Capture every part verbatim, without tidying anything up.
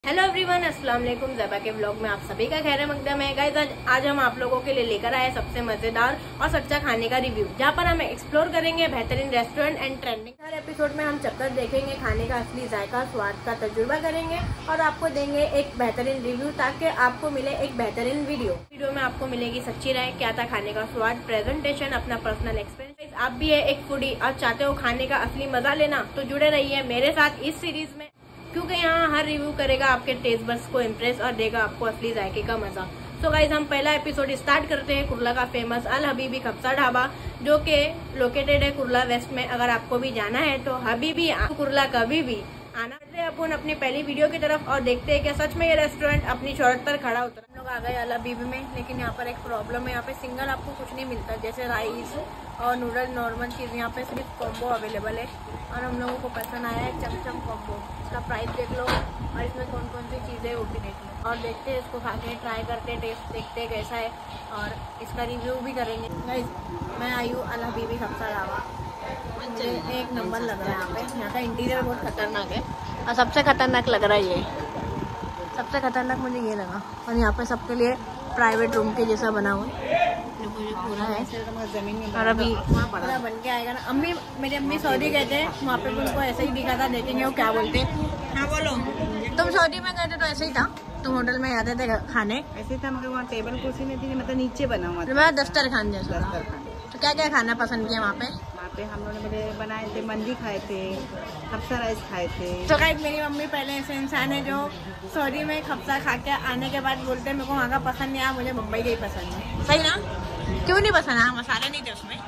Hello everyone, अस्सलाम वालेकुम। ज़ेबा के व्लॉग में आप सभी का खैर मकदम है। गाइस, आज, आज हम आप लोगों के लिए लेकर आए सबसे मजेदार और सच्चा खाने का रिव्यू, जहां पर हम एक्सप्लोर करेंगे बेहतरीन रेस्टोरेंट एंड ट्रेंडिंग। हर एपिसोड में हम चक्कर देखेंगे, खाने का असली जायका स्वाद का तजुर्बा करेंगे और आपको देंगे एक बेहतरीन रिव्यू, ताकि आपको मिले एक बेहतरीन वीडियो। वीडियो में आपको मिलेगी सच्ची राय, क्या था खाने का स्वाद, प्रेजेंटेशन, अपना पर्सनल एक्सपीरियंस। आप भी है एक फूडी और चाहते हो खाने का असली मजा लेना, तो जुड़े रहिए मेरे साथ इस सीरीज में, क्योंकि यहाँ हर रिव्यू करेगा आपके टेस्ट बड्स को इम्प्रेस और देगा आपको असली जायके का मजा। सो so गाइज, हम पहला एपिसोड स्टार्ट करते हैं कुर्ला का फेमस अल हबीबी खबसा ढाबा, जो कि लोकेटेड है कुर्ला वेस्ट में। अगर आपको भी जाना है तो हबीबी कुर्ला कभी भी आना। अपन अपनी पहली वीडियो की तरफ और देखते हैं क्या सच में ये रेस्टोरेंट अपनी शोहरत पर खड़ा उतरा। हम लोग आ गए अल हबीबी में, लेकिन यहाँ पर एक प्रॉब्लम है। यहाँ पे सिंगल आपको कुछ नहीं मिलता, जैसे राइस और नूडल नॉर्मल चीज़। यहाँ पे सिर्फ कॉम्बो अवेलेबल है और हम लोगों को पसंद आया है चमचम कॉम्बो। इसका प्राइस देख लो और इसमें कौन कौन सी चीज़ें वो भी देख लो और देखते हैं इसको खा के, ट्राई करते, टेस्ट देखते कैसा है और इसका रिव्यू भी करेंगे। गाइस, मैं आई हूँ अल हबीबी खबसा ढाबा, मुझे एक नंबर लग रहा है। यहाँ पे यहाँ का इंटीरियर बहुत खतरनाक है और सबसे खतरनाक लग रहा है ये, सबसे खतरनाक मुझे ये लगा। और यहाँ पे सबके लिए प्राइवेट रूम के जैसा बना हुआ है, पूरा है और अभी पूरा बन के आएगा ना। अम्मी, मेरी अम्मी सऊदी गए थे, वहाँ पे भी उनको ऐसा ही दिखा था, देखेंगे वो क्या बोलते। हाँ बोलो, तुम सऊदी में गए थे तो ऐसे ही था? तुम होटल में आते थे खाने? ऐसे था, मगर वहाँ टेबल कुर्सी नहीं थी, मतलब नीचे बना हुआ था। मैं दफ्तर खान जैसा। तो क्या क्या खाना पसंद किया वहाँ पे? वहाँ पे हम लोगों ने बनाए थे, मंदी खाए थे, खबसा राइस खाए थे। तो गाइस, मेरी मम्मी पहले ऐसे इंसान है जो सऊदी में खबसा खा के आने के बाद बोलते हैं मेरे को वहाँ का पसंद नहीं आया, मुझे मुंबई का ही पसंद है। सही ना? क्यों नहीं पसंद आया? मसाले नहीं थे उसमें।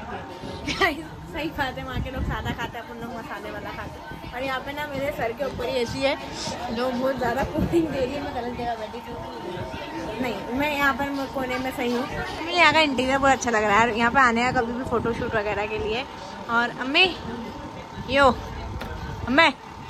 सही बात है, वहाँ के लोग सादा खाते हैं, अपन लोग मसाले वाला खाते हैं। और यहाँ पे ना मेरे सर के ऊपर ही ऐसी है जो बहुत ज़्यादा कूलिंग दे रही है। मैं गलत जगह बैठी थी, नहीं मैं यहाँ पर कोने में सही हूँ। मुझे यहाँ का इंटीरियर बहुत अच्छा लग रहा है, यहाँ पे आने का कभी भी फोटो शूट वगैरह के लिए। और अम्मी यो, अम्मी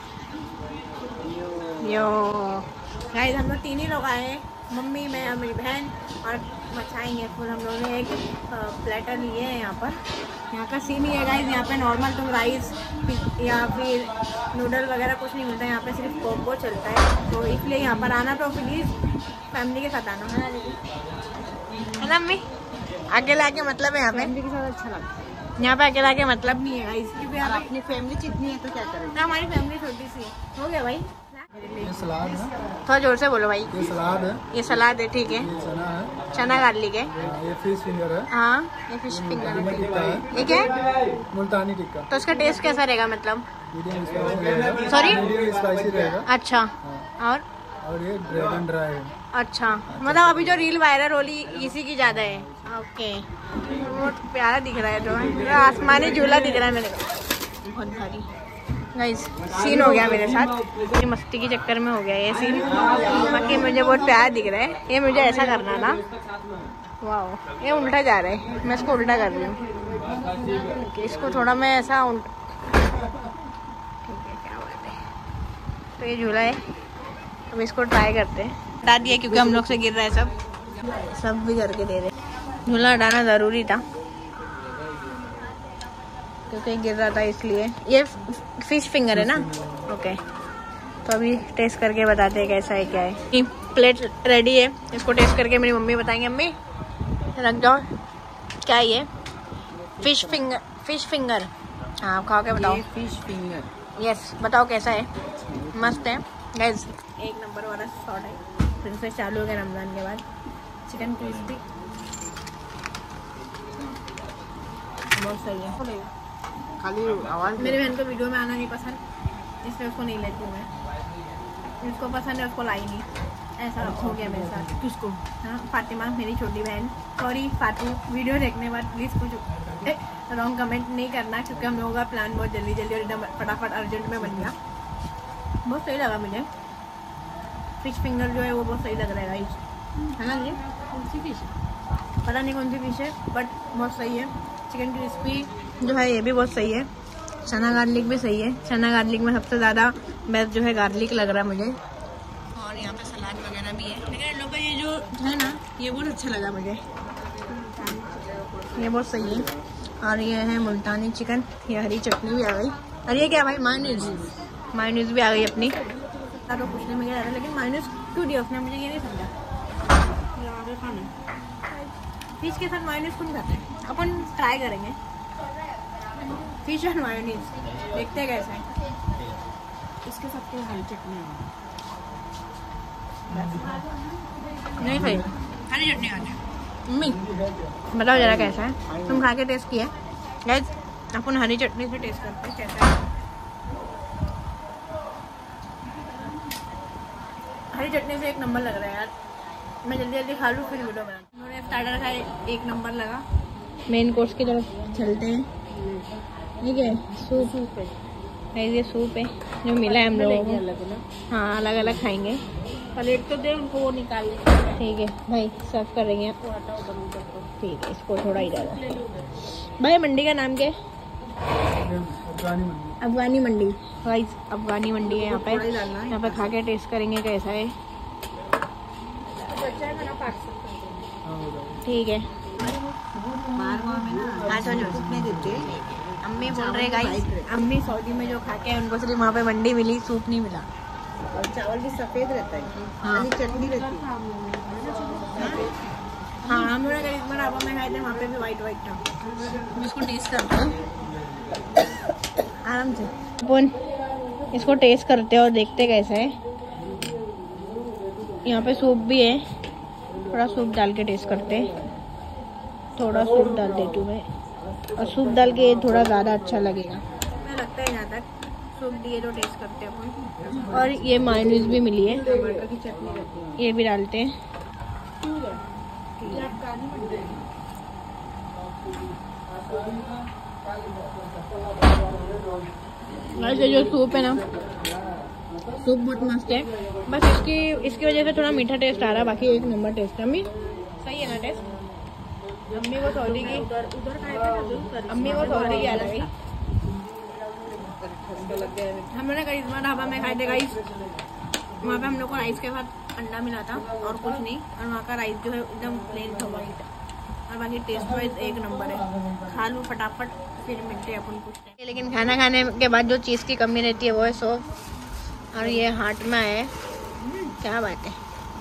यो। गाइस, हम लोग तीन ही लोग आए हैं, मम्मी, मैं और मेरी बहन, और मचाएंगे फुल। हम लोगों ने एक प्लेटर लिए है यहाँ पर। यहाँ का सीन ही है गाइस, यहाँ पे नॉर्मल तुम राइस या फिर नूडल वगैरह कुछ नहीं मिलता है, यहाँ पे सिर्फ कॉम्बो चलता है। तो इसलिए यहाँ पर आना तो प्लीज़ फैमिली के साथ आना है ना अम्मी? अकेले आके मतलब है यहाँ पे? फैमिली के साथ अच्छा लगता है, यहाँ पे अकेला आके मतलब नहीं है गाइस, क्योंकि यहाँ अपनी फैमिली जितनी है तो क्या करें। हमारी फैमिली छोटी सी है। हो गया भाई, ये सलाद है, थोड़ा जोर से बोलो भाई। ये सलाद है, ये सलाद है, ठीक है। ये चना है, चना गार्लिक है, ये फिश फिंगर है, हाँ ये फिश फिंगर मीडियम टिक्का है, है। ये क्या है? मुल्तानी टिक्का। तो इसका टेस्ट कैसा रहेगा? मतलब मीडियम स्पाइसी रहेगा। सॉरी, मीडियम स्पाइसी रहेगा। अच्छा। और और ये ब्रेड एंड ड्राई है। अच्छा, मतलब अभी जो रील वायरल हो रही इसी की ज्यादा है। ओके, बहुत प्यारा दिख रहा है, जो आसमानी झूला दिख रहा है मेरे को, बहुत भारी। गाइस, सीन हो गया मेरे साथ, मेरी मस्ती के चक्कर में हो गया ये सीन। बाकी मुझे बहुत प्यारा दिख रहा है। ये मुझे ऐसा करना ना, वाह, ये उल्टा जा रहा है, मैं इसको उल्टा कर रही हूँ। इसको थोड़ा मैं ऐसा उल्टा, ठीक है, क्या बात है। तो ये झूला है, अब इसको ट्राई करते हैं। हटा दिया क्योंकि हम लोग से गिर रहा है, सब सब भी करके दे रहे। झूला हटाना ज़रूरी था क्योंकि गिर रहा था, इसलिए। ये फिश फिंगर है ना? ओके, तो अभी टेस्ट करके बताते हैं कैसा है, क्या है। प्लेट रेडी है, इसको टेस्ट करके मेरी मम्मी बताएंगे। अम्मी रख जाओ, क्या है ये? Fish finger, fish finger. हाँ, आप खाओ के बताओ। फिश फिंगर, यस, बताओ कैसा है? मस्त है गाइस, एक नंबर वाला शॉट है। फिर से चालू हो गया रमजान के बाद। चिकन क्रिस्पी बहुत सही है। खाली आवाज। मेरी बहन को वीडियो में आना नहीं पसंद, इसलिए उसको नहीं लेती हूँ मैं। जिसको पसंद है उसको लाई नहीं, ऐसा हो गया मेरे साथ। किसको? हाँ, फातिमा, मेरी छोटी बहन। सॉरी फातू, वीडियो देखने के बाद प्लीज़ कुछ रॉन्ग कमेंट नहीं करना, क्योंकि हम लोगों का प्लान बहुत जल्दी जल्दी और एकदम फटाफट अर्जेंट में बन गया। बहुत सही लगा मुझे, फिश फिंगर जो है वो बहुत सही लग रहा है गाइस, है ना? ये कौन सी फिश है? पता नहीं कौन सी फिश है, बट बहुत सही है। चिकन क्रिस्पी जो है ये भी बहुत सही है। चना गार्लिक भी सही है। चना गार्लिक में सबसे ज़्यादा बेस्ट जो है गार्लिक लग रहा है मुझे। और यहाँ पे सलाद वगैरह भी है, लेकिन इन लोगों का ये जो है ना, ये बहुत अच्छा लगा मुझे, ये बहुत सही है। और ये है मुल्तानी चिकन, ये हरी चटनी भी आ गई। और ये क्या भाई? मायोनीज, मायोनीज भी आ गई अपनी। था तो पूछने में क्या रहा, लेकिन माइनस क्यों दिया उसने मुझे ये नहीं समझा। आगे खाना फिश के साथ मायोनीज कौन खाता है, अपन ट्राई करेंगे फिश एंड मायोनीज, देखते हैं कैसा है। इसके साथ कोई हरी चटनी नहीं खाई, हरी चटनी खाते हैं। मम्मी बताओ जरा कैसा है, तुम खा के टेस्ट किया? गाइस अपन हरी चटनी से टेस्ट करते हैं कैसा है। हरी चटनी से एक नंबर लग रहा है यार, मैं जल्दी जल्दी खा लूँ फिर वीडियो बना। उन्होंने स्टार्टर का एक नंबर लगा। मेन कोर्स की तरफ चलते हैं। ठीक है, सूप है, ये सूप है जो मिला है हम लोगों को। हाँ अलग अलग खाएंगे। प्लेट तो दे उनको, वो निकाल ले। ठीक है भाई, सर्व करेंगे। ठीक है, इसको थोड़ा ही डाला। भाई मंडी का नाम क्या है? अफगानी मंडी। अफगानी मंडी भाई, अफगानी मंडी है यहाँ पे। यहाँ पे खा के टेस्ट करेंगे कैसा है। ठीक है, बाहर गाँव में ना हाँ समझो कितने देते। अम्मी बोल रहे गाइस, अम्मी सऊदी में जो खा के उनको सिर्फ वहाँ पे मंडी मिली, सूप नहीं मिला। और चावल भी सफेद रहता है, हाँ। खाली चटनी रहती है। हाँ हम लोग इस बार आपा में खाए थे, वहाँ पे भी वाइट वाइट था। हम इसको टेस्ट करते हैं आराम से। अपन इसको टेस्ट करते हैं और देखते कैसा है। यहाँ पे सूप भी है, थोड़ा सूप डाल के टेस्ट करते हैं। थोड़ा सूप डाल देती हूँ मैं, और सूप डाल के थोड़ा ज़्यादा अच्छा लगेगा मुझे लगता है। यहाँ तक सूप दिए तो टेस्ट करते हैं अपन। और ये मायोनीज भी मिली है, टमाटर की चटनी रहती है। ये भी डालते हैं। वैसे जो सूप है ना, सूप बहुत मस्त है। बस इसकी इसकी वजह से थोड़ा मीठा टेस्ट आ रहा है, बाकी एक नंबर टेस्ट है। अम्मी सही है ना टेस्ट? अम्मी को सऊदी की उधर उधर खाएगा ना, अम्मी को सऊदी की आदत है। ठंडा लग गया है। हम लोग इस बार ढाबा में खाए थे गाइस, वहाँ पे हम लोग को राइस के साथ अंडा मिला था और कुछ नहीं। और वहाँ का राइस जो है एकदम प्लेन था, वाइट। और बाकी टेस्ट वाइज एक नंबर है। खा लूँ फटाफट, फिर मिलते हैं अपन कुछ टाइम। लेकिन खाना खाने के बाद जो चीज़ की कमी रहती है वो है सौंफ, और ये हाथ में है। क्या बात है।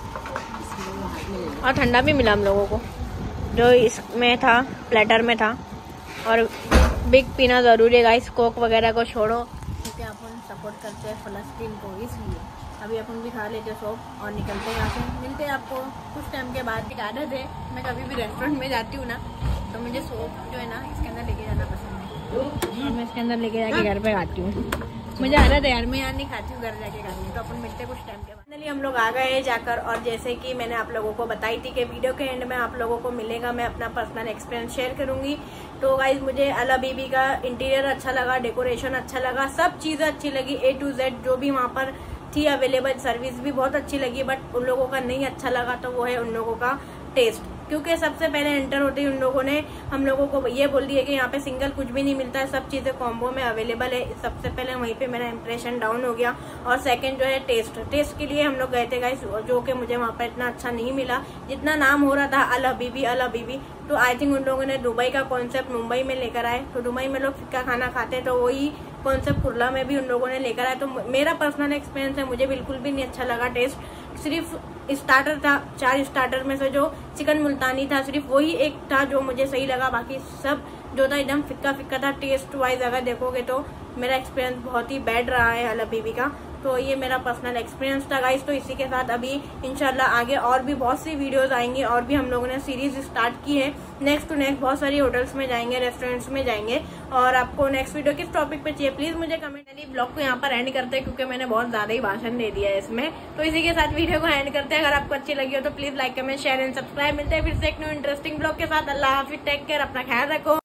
और ठंडा भी मिला हम लोगों को, जो इसमें था, प्लेटर में था। और बिग पीना ज़रूरी है गाइस, कोक वगैरह को छोड़ो, क्योंकि अपन सपोर्ट करते हैं फ़लस्तीन को। इसलिए अभी अपन भी खा लेते सौंफ और निकलते हैं यहाँ से। मिलते हैं आपको कुछ टाइम के बाद। एक आदत है, मैं कभी भी रेस्टोरेंट में जाती हूँ ना, तो मुझे सौंफ जो है ना इसके अंदर लेके जाना पसंद है। और मैं इसके अंदर लेके जाके घर पे खाती हूँ। मुझे आदत है यार, मैं यहाँ नहीं खाती हूँ, घर जाके खाती हूँ। तो अपन मिलते कुछ टाइम के बाद। फाइनली हम लोग आ गए हैं जाकर, और जैसे कि मैंने आप लोगों को बताई थी कि वीडियो के एंड में आप लोगों को मिलेगा, मैं अपना पर्सनल एक्सपीरियंस शेयर करूंगी। तो गाइज मुझे अला बीबी का इंटीरियर अच्छा लगा, डेकोरेशन अच्छा लगा, सब चीज़ें अच्छी लगी, ए टू जेड जो भी वहाँ पर थी अवेलेबल। सर्विस भी बहुत अच्छी लगी, बट उन लोगों का नहीं अच्छा लगा तो वो है उन लोगों का टेस्ट। क्योंकि सबसे पहले एंटर होते ही उन लोगों ने हम लोगों को ये बोल दिया कि यहाँ पे सिंगल कुछ भी नहीं मिलता है, सब चीज़ें कॉम्बो में अवेलेबल है। सबसे पहले वहीं पे मेरा इंप्रेशन डाउन हो गया। और सेकंड जो है टेस्ट टेस्ट के लिए हम लोग गए थे गाइस, जो कि मुझे वहाँ पर इतना अच्छा नहीं मिला जितना नाम हो रहा था अल हबीबी अल हबीबी। तो आई थिंक उन लोगों ने दुबई का कॉन्सेप्ट मुंबई में लेकर आए। तो दुबई में लोग फिक्का खाना खाते हैं, तो वही कॉन्सेप्ट कुरला में भी उन लोगों ने लेकर आए। तो मेरा पर्सनल एक्सपीरियंस है, मुझे बिल्कुल भी नहीं अच्छा लगा टेस्ट। सिर्फ स्टार्टर था, चार स्टार्टर में से जो चिकन मुल्तानी था सिर्फ वही एक था जो मुझे सही लगा, बाकी सब जो था एकदम फिक्का फिक्का था। टेस्ट वाइज अगर देखोगे तो मेरा एक्सपीरियंस बहुत ही बैड रहा है अल हबीबी का। तो ये मेरा पर्सनल एक्सपीरियंस था गाइस। तो इसी के साथ अभी इंशाल्लाह आगे और भी बहुत सी वीडियोस आएंगी, और भी हम लोगों ने सीरीज स्टार्ट की है। नेक्स्ट टू नेक्स्ट बहुत सारी होटल्स में जाएंगे, रेस्टोरेंट्स में जाएंगे। और आपको नेक्स्ट वीडियो किस टॉपिक पे चाहिए प्लीज मुझे कमेंट करिए। ब्लॉग को यहाँ पर एंड करते हैं, क्योंकि मैंने बहुत ज्यादा ही भाषण दे दिया है इसमें। तो इसी के साथ वीडियो को एंड करते हैं। अगर आपको अच्छी लगी हो तो please like comment share and subscribe. मिलते हैं फिर से एक न्यू इंटरेस्टिंग ब्लॉग के साथ। अल्लाह हाफिज, टेक केयर, अपना ख्याल रखो।